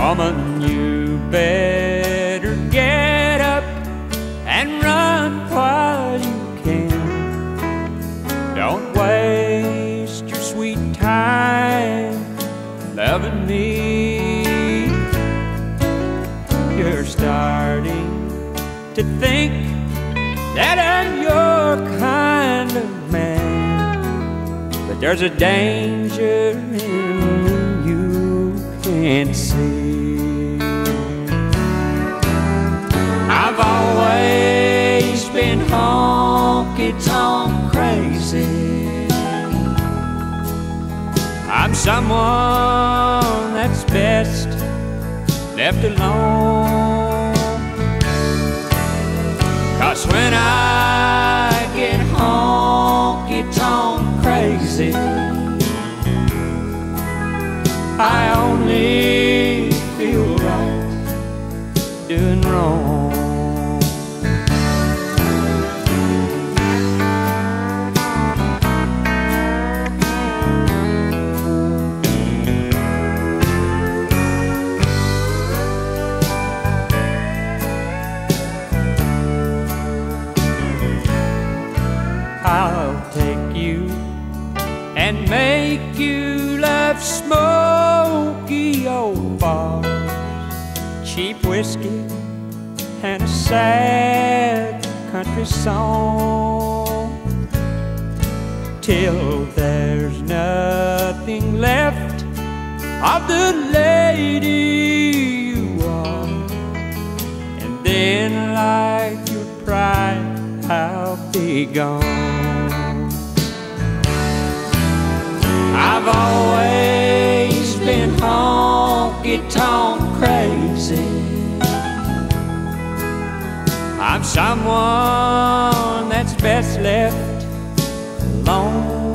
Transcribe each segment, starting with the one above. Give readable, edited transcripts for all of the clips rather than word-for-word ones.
Woman, you better get up and run while you can. Don't waste your sweet time loving me. You're starting to think that I'm your kind of man, but there's a danger in you can't see. I've always been honky tonk crazy. I'm someone that's best left alone. 'Cause when I get honky tonk crazy, I only feel right doing wrong. I'll take you and make you love smoky old bars, cheap whiskey and a sad country song, till there's nothing left of the lady you are. And then like your pride, I'll be gone. I've always been honky tonk crazy. I'm someone that's best left alone.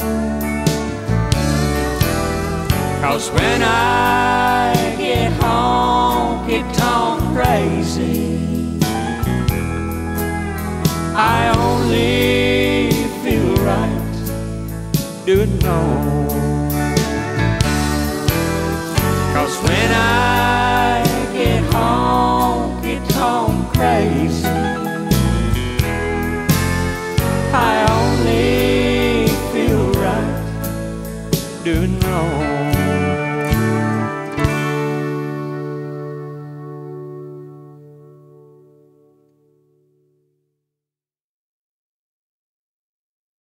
'Cause when I get honky tonk crazy, I only feel right doing wrong. 'Cause when I